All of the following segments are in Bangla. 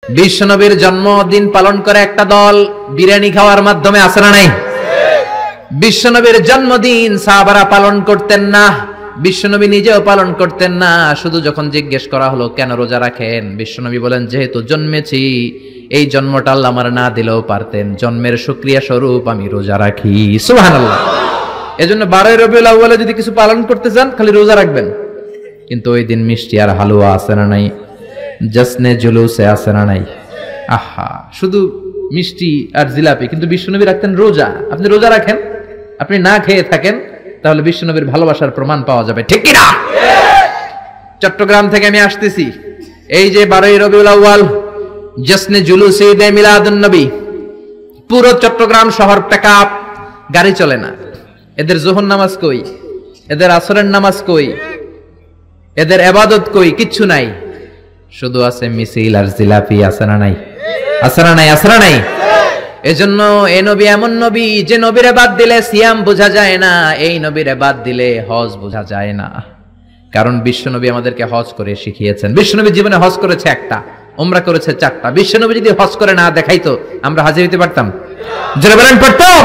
বিশ্বনবীর জন্মদিন পালন করে একটা দল বিরিয়ানি খাওয়ার মাধ্যমে, আছে না নাই? বিশ্বনবীর জন্মদিন সাহাবারা পালন করতেন না, বিশ্বনবী নিজেও পালন করতেন না। শুধু যখন জিজ্ঞেস করা হলো কেন রোজা রাখেন, বিশ্বনবী বলেন যেহেতু জন্মেছি, এই জন্মটা আল্লাহ আমার না দিলেও পারতেন, জন্মের শুকরিয়া স্বরূপ আমি রোজা রাখি। সুবহানাল্লাহ। এজন্য 12 রবিউল আউয়ালে যদি কিছু পালন করতে চান খালি রোজা রাখবেন, কিন্তু ওই দিন মিষ্টি আর হালুয়া আছে না নাই, জশ্নে জুলুসে আছে না নাই। আহা, শুধু মিষ্টি আর জিলাপি, কিন্তু বিশ্বনবী রাখতেন রোজা। আপনি রোজা রাখেন, আপনি না খেয়ে থাকেন, তাহলে বিশ্বনবীর ভালোবাসার প্রমাণ পাওয়া যাবে, ঠিক কি না? চট্টগ্রাম থেকে আমি আসতেছি, এই যে 12 রবিউল আউয়াল জশ্নে জুলুসে ঈদে মিলাদুন নবী, পুরো চট্টগ্রাম শহর প্যাকআপ, গাড়ি চলে না। এদের যোহর নামাজ কই, এদের আসরের নামাজ কই, এদের ইবাদত কই? কিচ্ছু নাই, শুধু আছে মিছিল আর জিলাপি। আছে না নাই? আছে না নাই? আছে না নাই? এজন্য এই নবী এমন নবী যে নবীরে বাদ দিলে সিয়াম বোঝা যায় না, এই নবীরে বাদ দিলে হজ বোঝা যায় না। কারণ বিশ্বনবী আমাদেরকে হজ করে শিখিয়েছেন। বিশ্বনবী জীবনে হজ করেছে একটা, উমরা করেছে 4টা। বিশ্বনবী যদি হজ করে না দেখাইতো, আমরা হাজির হইতে পারতাম? জোরে বলেন, পারতাম?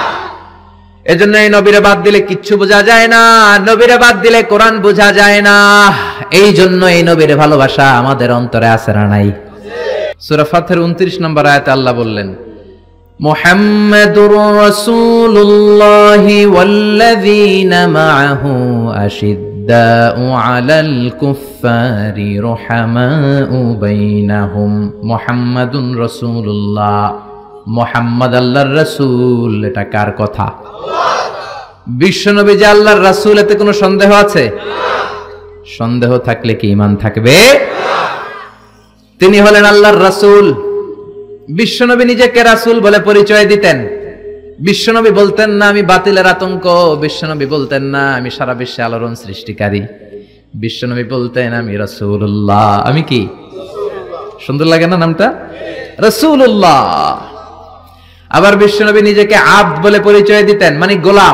এজন্য এই নবীরে বাদ দিলে কিচ্ছু বোঝা যায় না, নবীরে বাদ দিলে কোরআন বোঝা যায় না। এই জন্য এই নবীর ভালোবাসা আমাদের অন্তরে আছে না নাই? সূরা ফাতিহার 29 নম্বর আয়াতে আল্লাহ বললেন, মুহাম্মাদুর রাসূলুল্লাহি ওয়াল্লাযীনা মাআহু আশিদ্দাউ আলাল কুফফারি রুহামাউ বাইনাহুম। মুহাম্মাদুর রাসূলুল্লাহ, মুহাম্মদ আল্লাহর রাসূল। এটা কার কথা? বিশ্বনবী যে আল্লাহর রাসূল, এতে কোনো সন্দেহ আছে? সন্দেহ থাকলে কি ঈমান থাকবে? তিনি হলেন আল্লাহর রাসূল। বিশ্বনবী নিজেকে রাসূল বলে পরিচয় দিতেন। বিশ্বনবী বলতেন না আমি বাতিলের আতঙ্ক, বিশ্বনবী বলতেন না আমি সারা বিশ্বে আলোড়ন সৃষ্টিকারী, বিশ্বনবী বলতেন আমি রাসূলুল্লাহ। আমি কি? সুন্দর লাগে না নামটা? রাসূলুল্লাহ। আবার বিশ্বনবী নিজেকে আব্দ বলে পরিচয় দিতেন, মানে গোলাম।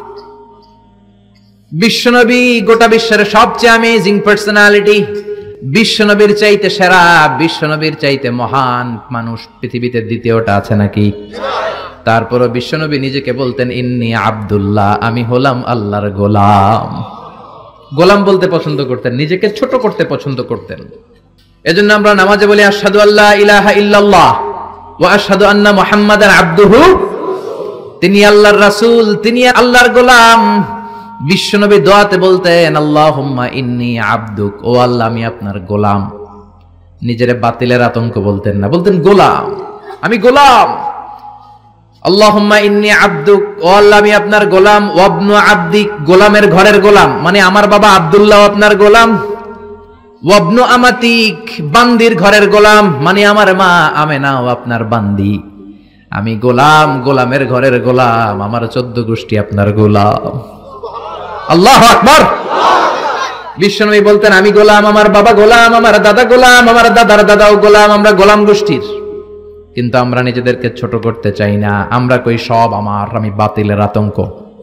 বিশ্বনবী গোটা বিশ্বের সবচেয়ে অ্যামেজিং পার্সোনালিটি, বিশ্বনবীর চাইতে সেরা, বিশ্বনবীর চাইতে মহান মানুষ পৃথিবীতে দ্বিতীয়টা আছে নাকি? তারপরও বিশ্বনবী নিজেকে বলতেন ইন্নী আব্দুল্লাহ, আমি হলাম আল্লাহর গোলাম। গোলাম বলতে পছন্দ করতেন, নিজেকে ছোট করতে পছন্দ করতেন। এজন্য আমরা নামাজে বলি আশহাদু আল্লা ইলাহা ইল্লাল্লাহ ওয়া আশহাদু আন্না মুহাম্মাদান আবদুহু। তিনি আল্লাহর রাসূল, তিনি আল্লাহর গোলাম। বিশ্বনবী দোয়াতে বলতেন আল্লাহুম্মা ইন্নী আবদুক, ও আল্লাহ আমি আপনার গোলাম। নিজের বাতিলের আতঙ্ক বলতেন না, বলতেন গোলাম, আমি গোলাম। আল্লাহুম্মা ইন্নী আবদুক, ও আল্লাহ আমি আপনার গোলাম। ওয়াবনু আবদিক, গোলামের ঘরের গোলাম, মানে আমার বাবা আব্দুল্লাহ আপনার গোলাম। ওয়াবনু আমাতিক, বান্দির ঘরের গোলাম, মানে আমার মা আমেনাও আপনার বান্দি। আমি গোলাম, গোলামের ঘরের গোলাম, আমার 14 গোষ্ঠী আপনার গোলাম। আল্লাহু আকবার। বিশ্বনবী বলতেন আমি গোলাম, আমার বাবা গোলাম, আমার দাদা গোলাম, আমার দাদার দাদাও গোলাম, আমরা গোলাম গোষ্ঠীর। কিন্তু আমরা নিজেদেরকে ছোট করতে চাই না, আমরা কই সব আমার, আমি বাতিলের আতঙ্ক,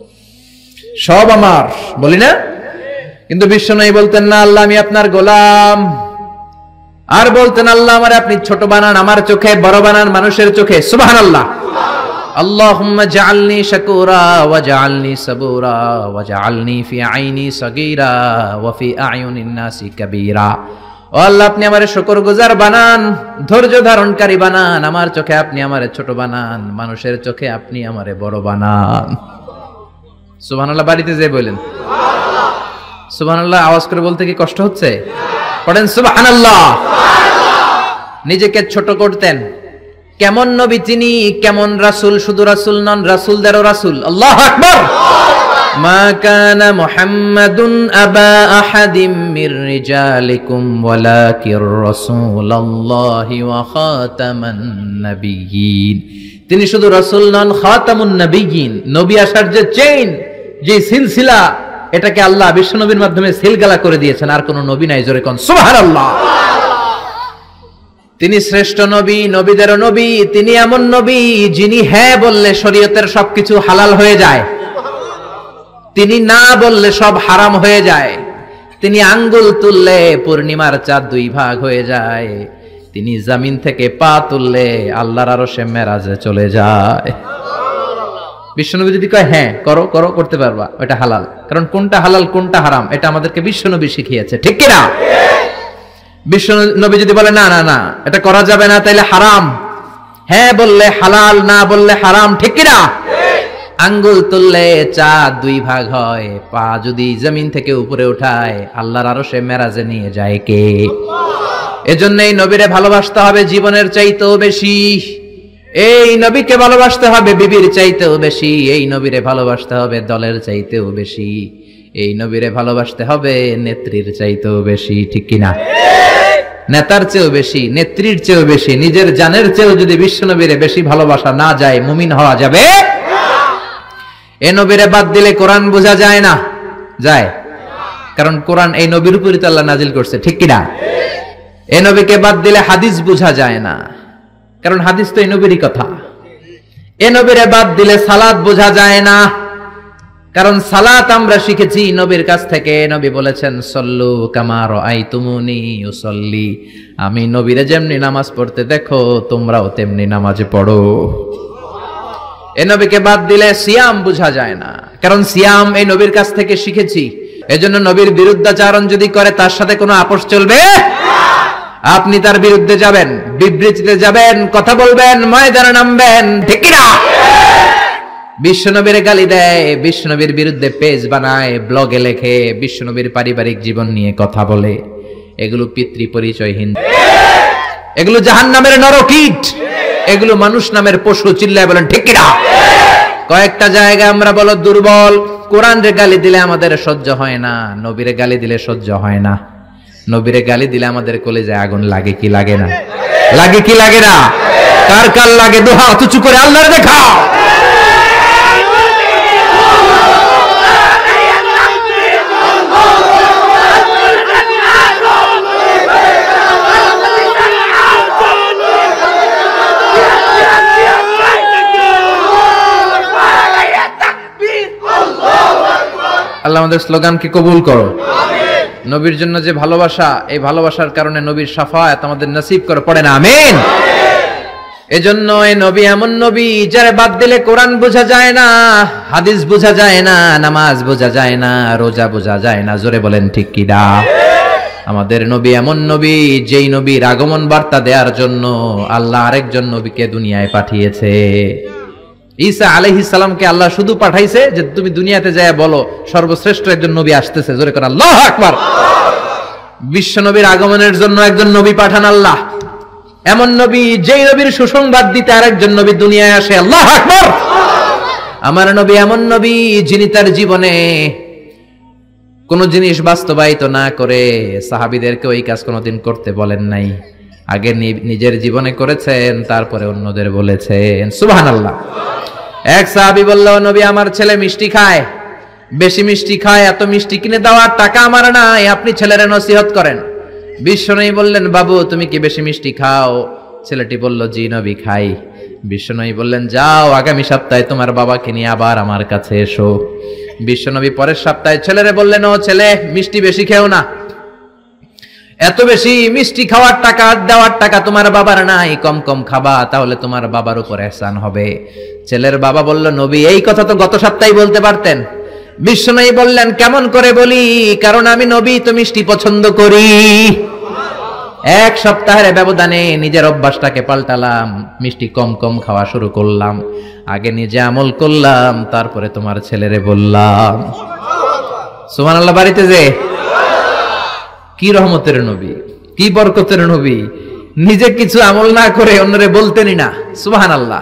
সব আমার বলি না। কিন্তু বিশ্বনবী বলতেন না আল্লাহ আমি আপনার গোলাম। আর বলতেন আল্লাহ আমারে আপনি ছোট বানান, আমার চোখে বড় বানান, মানুষের চোখে। সুবহানাল্লাহ। আল্লাহুম্মা জাআলনি শাকুরা ওয়া জাআলনি সাবুরা ওয়া জাআলনি ফি আইনি সাগীরা ওয়া ফি আয়ুনিন নাসি কাবীরা। ও আল্লাহ আপনি আমারে শুকরগুজার বানান, ধৈর্য ধারণকারী বানান, আমার চোখে আপনি আমারে ছোট বানান, মানুষের চোখে আপনি আমারে বড় বানান। সুবহানাল্লাহ। বাড়িতে যেয়ে বলেন সুবহানাল্লাহ। সুবহানাল্লাহ আওয়াজ করে বলতে কি কষ্ট হচ্ছে? পড়েন সুবহানাল্লাহ। নিজেকে ছোট করতেন। কেমন নবী তিনি, কেমন রাসূল, শুধু রাসূল নন, রাসূলদেরও রাসূল। আল্লাহু আকবার। মা কানা মুহাম্মাদুন আবা আহাদিম মির রিজালিকুম ওয়ালাকির রাসূলুল্লাহি ওয়া খাতামান নাবিয়্যিন। তিনি শুধু রাসূল নন, খাতামুন নাবিয়্যিন। নবী আসার যে চেইন, যে সিলসিলা, এটাকে আল্লাহ বিশ্বনবীর মাধ্যমে সিলগালা করে দিয়েছেন। আর কোন নবী নাই, জোরে কোন সুবহানাল্লাহ। তিনি শ্রেষ্ঠ নবী, নবীদেরও নবী। তিনি এমন নবী যিনি হ্যাঁ বললে শরীয়তের সবকিছু হালাল হয়ে যায়, তিনি না বললে সব হারাম হয়ে যায়। তিনি আঙ্গুল তুললে পূর্ণিমার চাঁদ 2 ভাগ হয়ে যায়। তিনি জমিন থেকে পা তুললে আল্লাহর আরশে মেরাজে চলে যায়। বিশ্বনবী যদি কয় হ্যাঁ করো করো করতে পারবা, ওটা হালাল। কারণ কোনটা হালাল কোনটা হারাম এটা আমাদেরকে বিশ্বনবী শিখিয়েছে, ঠিক কিনা? বিশ্বনবী যদি বলে না না না এটা করা যাবে না, তাইলে হারাম, হ্যাঁ বললে হালাল, না বললে হারাম, ঠিক কিনা? আঙ্গুল তুললে চাঁদ 2 ভাগ হয়, পা যদি জমিন থেকে উপরে উঠায় আল্লাহর আরশে মেরাজে নিয়ে যায় কে? এজন্য এই নবীরে ভালোবাসতে হবে জীবনের চাইতেও বেশি, এই নবীকে ভালোবাসতে হবে বিবির চাইতেও বেশি, এই নবীরে ভালোবাসতে হবে দলের চাইতেও বেশি, এই নবীরে ভালোবাসতে হবে নেত্রীর চাইতেও বেশি, ঠিক কিনা? নেতার চেয়েও বেশি, নেত্রীর চেয়েও বেশি, নিজের জানের চেয়েও যদি বিশ্বনবীরে বেশি ভালোবাসা না যায় মুমিন হওয়া যাবে? এই নবীরে বাদ দিলে কোরআন বোঝা যায় না, যায়? কারণ কোরআন এই নবীর উপরই তো আল্লাহ নাজিল করছে, ঠিক কিনা? এই নবীকে বাদ দিলে হাদিস বোঝা যায় না, কারণ হাদিস তো এই নবীরই কথা। এই নবীরে বাদ দিলে সালাত বোঝা যায় না, কারণ সালাত আমরা শিখেছি নবীর কাছ থেকে। নবী বলেছেন সল্লু কামা রাআইতুমুনি উসাল্লি, আমি নবীরে যেমনি নামাজ পড়তে দেখো তোমরাও তেমনি নামাজ পড়ো। এই নবীকে বাদ দিলে সিয়াম বোঝা যায় না, কারণ সিয়াম এই নবীর কাছ থেকে শিখেছি। এজন্য নবীর বিরুদ্ধাচরণ যদি করে তার সাথে কোনো আপোষ চলবে? আপনি তার বিরুদ্ধে যাবেন, বিবৃতিতে যাবেন, কথা বলবেন, ময়দানে নামবেন, ঠিক কিনা? বিশ্বনবীর গালি দেয়, বিশ্বনবীর বিরুদ্ধে পেজ বানায়, ব্লগে লেখে, বিশ্বনবীর পারিবারিক জীবন নিয়ে কথা বলে, এগুলো পিতৃ পরিচয়হীন, এগুলো জাহান্নামের নরকীট, এগুলো মানুষ নামের পশু। চিল্লায় বলেন ঠিক কিনা? কয়েকটা জায়গায় আমরা বলো দুর্বল, কোরআনের গালি দিলে আমাদের সহ্য হয় না, নবীরে গালি দিলে সহ্য হয় না। নবীরে গালি দিলে আমাদের কলিজায় আগুন লাগে কি লাগে না? লাগে কি লাগে না? কার কার লাগে? দুই হাত উঁচু করে আল্লাহর দেখাও। আল্লাহ আমাদের স্লোগানকে কবুল করো। নবীর জন্য যে ভালোবাসা, এই ভালোবাসার কারণে নবীর শাফায়াত আমাদের নসিব করে, পড়ে না আমিন? এজন্য এই নবী এমন নবী যারে বাদ দিলে কোরআন বোঝা যায় না, হাদিস বোঝা যায় না, নামাজ বোঝা যায় না, রোজা বোঝা যায় না। জোরে বলেন ঠিক কি না? আমাদের নবী এমন নবী যেই নবীর আগমন বার্তা দেওয়ার জন্য আল্লাহ আরেকজন নবীকে দুনিয়ায় পাঠিয়েছে। ঈসা আলাইহিস সালামকে আল্লাহ শুধু পাঠাইছে যে তুমি দুনিয়াতে যায় বলো সর্বশ্রেষ্ঠ একজন নবী আসতেছে। জোরে করে আল্লাহু আকবার। বিশ্ব নবীর আগমনের জন্য একজন নবী পাঠান আল্লাহ, এমন নবী যেই নবীর সুসংবাদ দিতে আরেকজন নবী দুনিয়ায় আসে। আল্লাহু আকবার। আমার নবী এমন নবী যিনি তার জীবনে কোন জিনিস বাস্তবায়িত না করে সাহাবীদেরকে ওই কাজ কোনোদিন করতে বলেন নাই, আগে নিজের জীবনে করেছেন, তারপরে অন্যদের বলেছেন। সুবহানাল্লাহ। এক সাহাবী বলল, নবী আমার ছেলে মিষ্টি খায়, বেশি মিষ্টি খায়, এত মিষ্টি কিনে দেওয়ার টাকা আমার নাই, আপনি ছেলের নসিহত করেন। বিশ্বনবী বললেন, বাবু তুমি কি বেশি মিষ্টি খাও? ছেলেটি বলল, জি নবী খাই। বিশ্বনবী বললেন, যাও আগামী সপ্তাহে তোমার বাবাকে নিয়ে আবার আমার কাছে এসো। বিশ্বনবী পরের সপ্তাহে ছেলেরে বললেন, ও ছেলে মিষ্টি বেশি খেও না, এত বেশি মিষ্টি খাওয়ার টাকা দেওয়ার টাকা তোমার বাবার নাই, কম কম খাবা, তাহলে তোমার বাবার উপর ihsan হবে। ছেলের বাবা বলল, নবী এই কথা তো গত সপ্তাহে বলতে পারতেন। বিশ্বনবী বললেন, কেমন করে বলি, কারণ আমি নবী তো মিষ্টি পছন্দ করি। এক সপ্তাহের ব্যবধানে নিজের অভ্যাসটাকে পাল্টালাম, মিষ্টি কম কম খাওয়া শুরু করলাম, আগে নিজে আমল করলাম, তারপরে তোমার ছেলেরে বললাম। সুবহানাল্লাহ। বাড়িতে যে কি রহমতের নবী, কি বরকতের নবী, নিজে কিছু আমল না করে অন্যরে বলতেনই না। সুবহানাল্লাহ।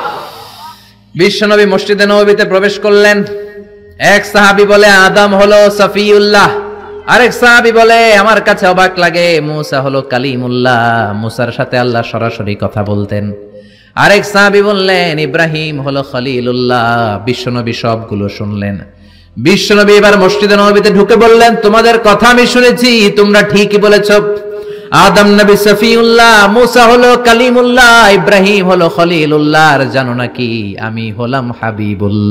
বিশ্বনবী মসজিদে নববীতে প্রবেশ করলেন। এক সাহাবী বলে, আদম হলো সফিউল্লাহ। আরেক সাহাবী বলে, আমার কাছে অবাক লাগে, মুসা হলো কালিমুল্লাহ, মুসার সাথে আল্লাহ সরাসরি কথা বলতেন। আরেক সাহাবী বললেন, ইব্রাহিম হলো খলিলুল্লাহ। বিশ্বনবী সবগুলো শুনলেন। বিশ্বনবী এবার মসজিদে নববীতে ঢুকে বললেন, তোমাদের কথা আমি শুনেছি, তোমরা ঠিকই বলেছ। আদম নবী সফিউল্লাহ, মুসা হলো কালিমুল্লাহ, ইব্রাহিম হলো খলিলুল্লাহ, আর জানো নাকি আমি হলাম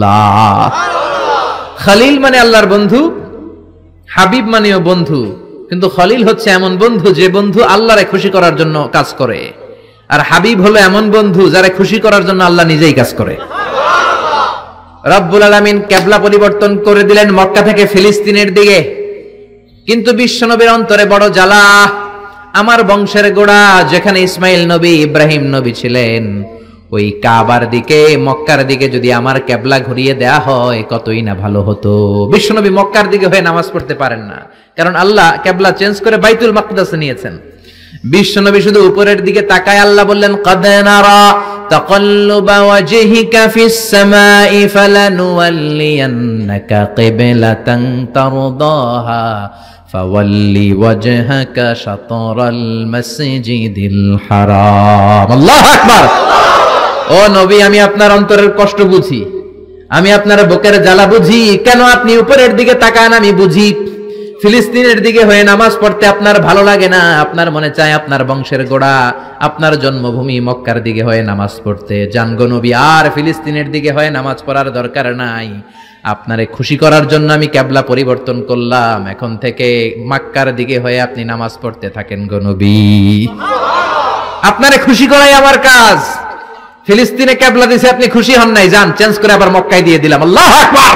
হাবিবুল্লাহ। খলিল মানে আল্লাহর বন্ধু, হাবিব মানেও বন্ধু, কিন্তু খলিল হচ্ছে এমন বন্ধু যে বন্ধু আল্লাহরে খুশি করার জন্য কাজ করে, আর হাবিব হলো এমন বন্ধু যারা খুশি করার জন্য আল্লাহ নিজেই কাজ করে। রব্বুল আলামিন কিবলা পরিবর্তন করে দিলেন মক্কা থেকে ফিলিস্তিনের দিকে, কিন্তু বিশ্বনবীর অন্তরে বড় জ্বালা। আমার বংশের গোড়া যেখানে ইসমাইল নবী ইব্রাহিম নবী ছিলেন, ওই কাবার দিকে মক্কার দিকে যদি আমার কিবলা ঘুরিয়ে দেয়া হয় কতই না ভালো হতো। বিশ্বনবী মক্কার দিকে হয়ে নামাজ পড়তে পারেন না, কারণ আল্লাহ কিবলা চেঞ্জ করে বাইতুল মাকদাসে নিয়েছেন। বিশ্বনবী শুধু উপরের দিকে তাকায় আল্লাহ বললেন, ক্বাদ নারা তাকাল্লুবা ওয়াজহিকা ফিস সামাই ফালানুওয়াল্লিয়ান্নাকা কিবলাতান তারদাহা ফাওয়াল্লি ওয়াজহাকা শাতরাল মাসজিদিল হারাম। আল্লাহু আকবার। ও নবী, আমি আপনার অন্তরের কষ্ট বুঝি, আমি আপনার বুকের জ্বালা বুঝি। কেন আপনি উপরের দিকে তাকান আমি বুঝি। ফিলিস্তিনের দিকে হয়ে নামাজ পড়তে আপনার ভালো লাগে না, আপনার মনে চায় আপনার বংশের গোড়া, আপনার জন্মভূমি মক্কার দিকে হয়ে নামাজ পড়তে। যান গো নবী, আর ফিলিস্তিনের দিকে হয়ে নামাজ পড়ার দরকার নাই। আপনারে খুশি করার জন্য আমি কিবলা পরিবর্তন করলাম, এখন থেকে মক্কার দিকে হয়ে আপনি নামাজ পড়তে থাকেন গো নবী। আপনারে খুশি করাই আমার কাজ। ফিলিস্তিনে কিবলা দিয়েছে, আপনি খুশি হন নাই, যান চেঞ্জ করে আবার মক্কায় দিয়ে দিলাম। আল্লাহু আকবার।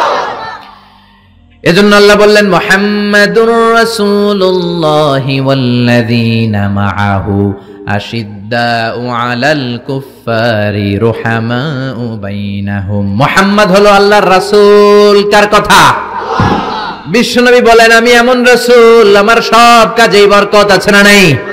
এজন্য আল্লাহ বললেন, মুহাম্মাদুর রাসূলুল্লাহি ওয়াল্লাযীনা মাআহু আশিদ্দাউ আলাল কুফফারি রুহামাউ বাইনাহুম। মুহাম্মদ হলো আল্লাহর রাসূল। কার কথা? বিশ্বনবী বলেন, আমি এমন রাসূল, আমার সব কাজেই বরকত আছে না নাই?